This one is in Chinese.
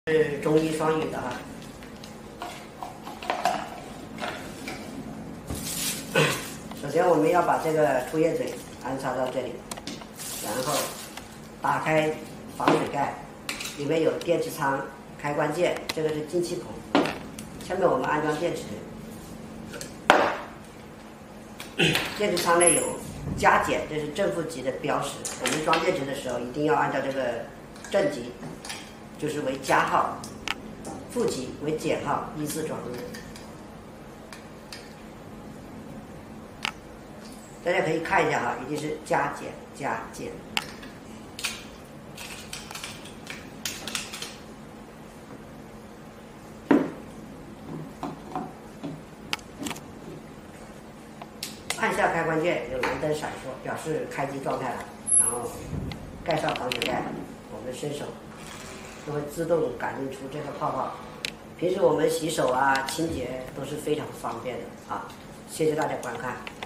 是中医双语的哈。首先我们要把这个出液嘴安插到这里，然后打开防水盖，里面有电池仓、开关键，这个是进气孔。下面我们安装电池，电池仓内有加减，这是正负极的标识。我们装电池的时候一定要按照这个正极，就是为加号，负极为减号，依次装入。大家可以看一下哈，一定是加减加减。按下开关键，有蓝灯闪烁，表示开机状态了。然后盖上防水盖，我们伸手就会自动感应出这个泡泡。平时我们洗手啊、清洁都是非常方便的啊。谢谢大家观看。